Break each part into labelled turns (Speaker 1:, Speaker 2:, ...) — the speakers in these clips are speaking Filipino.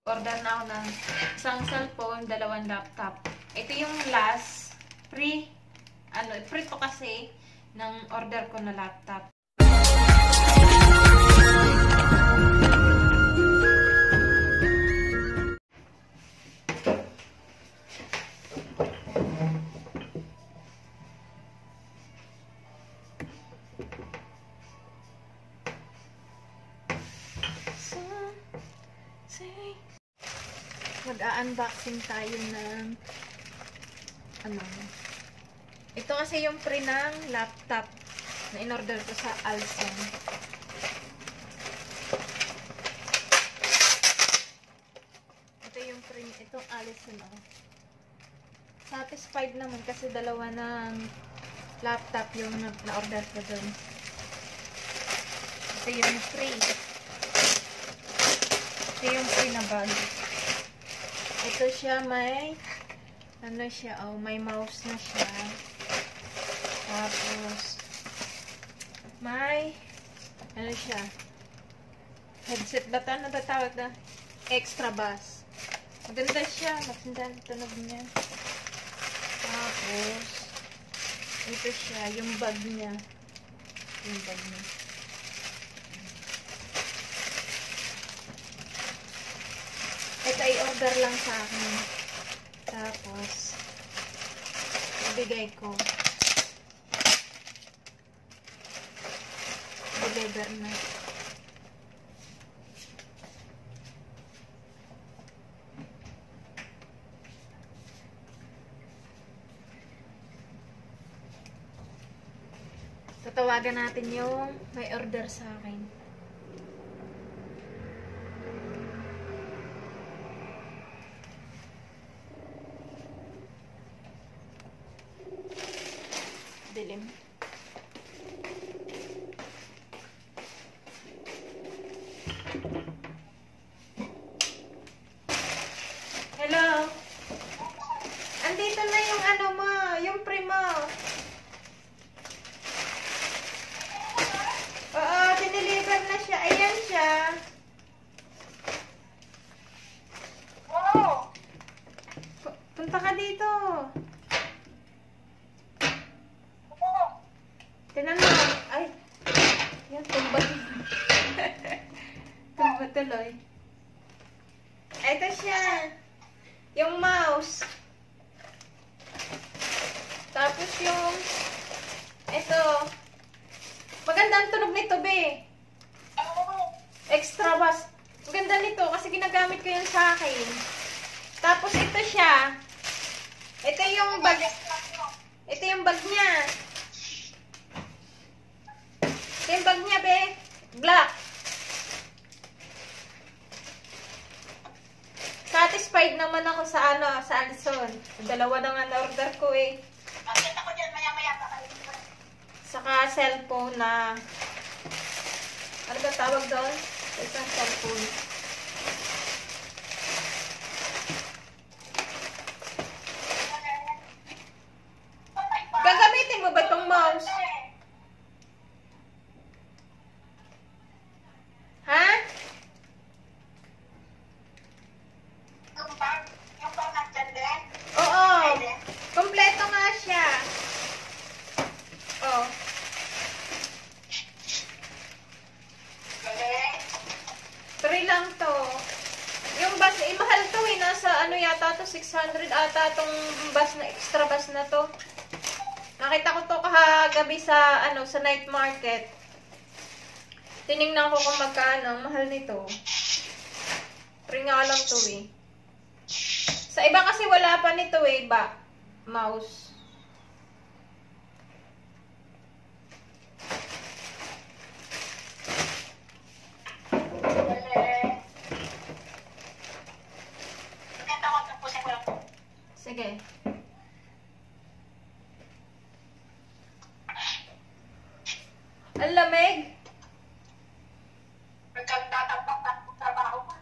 Speaker 1: order na ako ng isang cellphone, 2 laptop. Ito yung last free to kasi ng order ko na laptop. Mag-unboxing tayo ng ito kasi yung free ng laptop na in-order ko sa Alson. Ito yung free, itong Alson Satisfied naman kasi 2 ng laptop yung na-order ko dun. Ito yung free. Ito yung free na bag. Ito siya, may may mouse na siya. Tapos may siya, headset ba ito? Ano tatawag na? Extra bass. Maganda siya. Maganda ang tunog niya. Tapos ito siya, yung bag niya. Yung bag niya. Ito ay order lang sa akin. Tapos, ibigay ko. Deliver na. Tatawagan natin yung may order sa akin. Dilim. Hello? Andito na yung yung primo. Oo, dineliver na siya. Ayan siya. Oo. Punta ka dito. Tinan mo. Ay. Yan, tumba. Tumba tuloy. Ito siya. Yung mouse. Tapos yung ito. Maganda ang tunog nito, be. Extra bass. Maganda nito kasi ginagamit ko yun sa akin. Tapos ito siya. Ito yung bag. Ito yung bag niya. Yung bag niya, be. Black. Satisfied naman ako sa sa Alson. 2 na nga order ko eh. Makita ko dyan, maya-maya. Saka cellphone na, ano ba tawag doon? Isang cellphone. Gagamitin mo ba itong mouse? Ha? Yung bag nandyan din? Oo. Kompleto nga siya. Oh. Three lang to. Yung bus, mahal to eh. Nasa yata to, 600 ata tong bus na, extra bus na to. Nakita ko to kahagabi sa, sa night market. Tinignan ko kung magkano. Ang mahal nito. Free nga lang to eh. Sa iba kasi wala pa nito eh, mouse. Sige. Ang lamig. Nagkatatakpak na trabaho pa.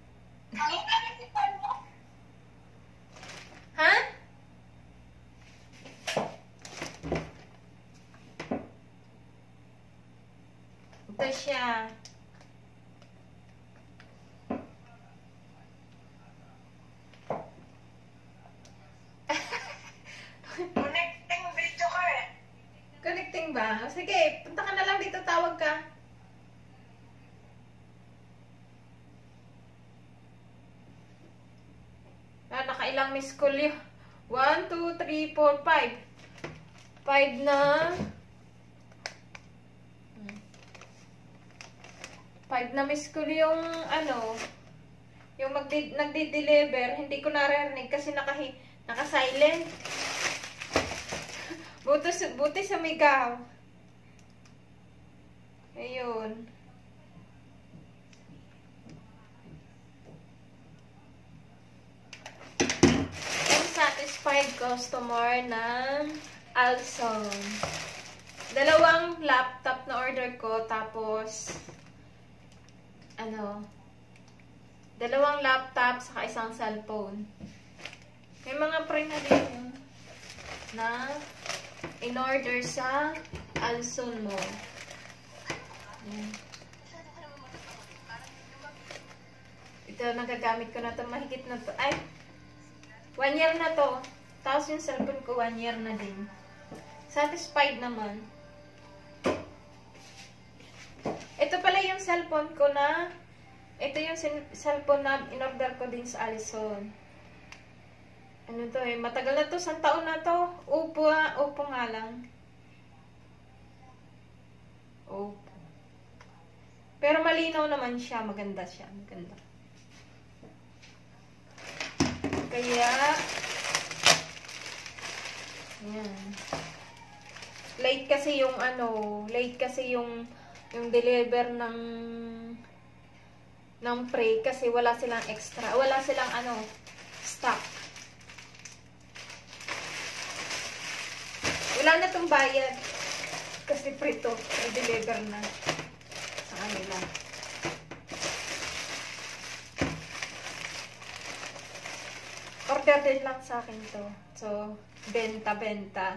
Speaker 1: Ha? Ito siya. lang. Sige, punta ka na lang dito, tawag ka. Nakailang miss call yun. 1, 2, 3, 4, 5. 5 na. 5 na miss call yung ano, yung nagdi-deliver. Hindi ko naririnig kasi naka-silent. Buti sumigaw. Ayun. Satisfied customer ng Alson. 2 laptop na order ko, tapos 2 laptop saka isang cellphone. May mga pre na din yun na in-order sa Alson mo. Ito, nagagamit ko na to, mahigit na to. Ay! 1 year na to. Tapos yung cellphone ko 1 year na din. Satisfied naman. Ito pala yung cellphone ko na, ito yung cellphone na in-order ko din sa Alson. Ano to eh, matagal na to, 1 taon na to. Oppo nga lang. Oppo. Pero malinaw naman siya, maganda siya, maganda. Kaya, yan. Late kasi yung deliver ng pre kasi wala silang extra, wala silang stock. Wala na tong bayad kasi pre to, i-deliver na sa kanila. Order din lang sa akin to. So, benta-benta.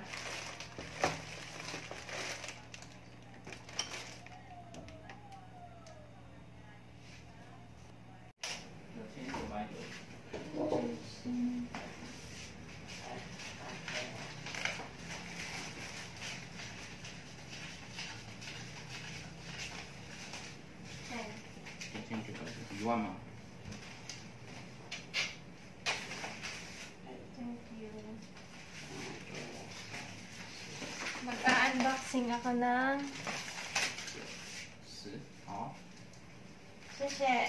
Speaker 1: Mag-unboxing ako ng sachet.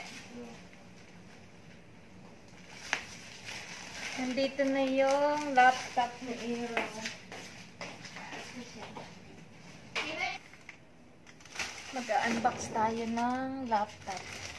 Speaker 1: Nandito na yung laptop ni Iro. Mag-unbox tayo ng laptop.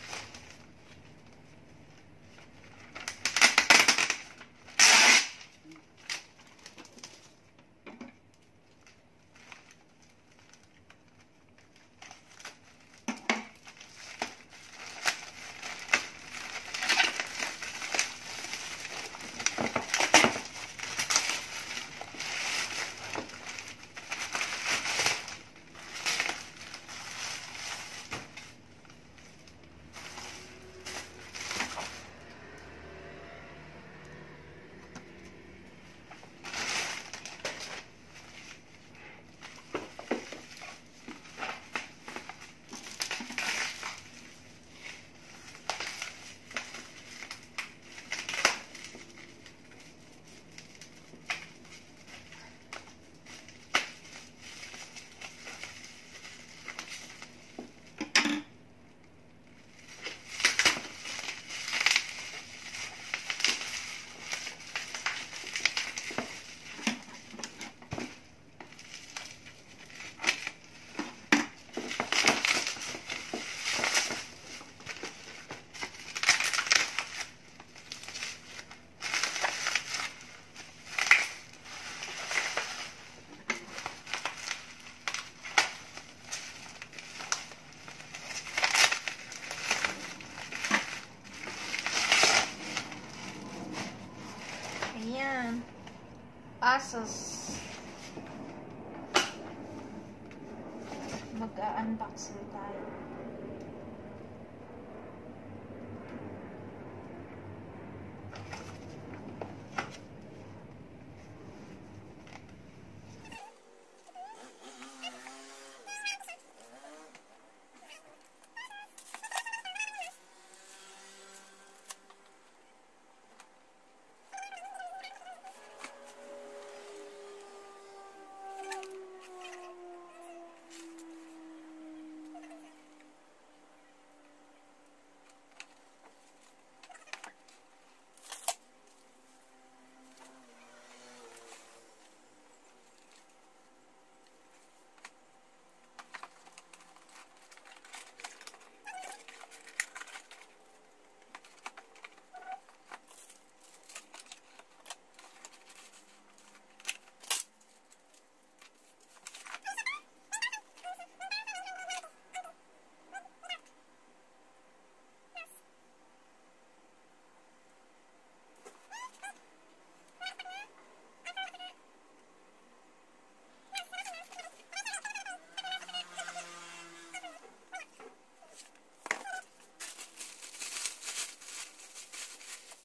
Speaker 1: Asus. Mag-unboxing tayo.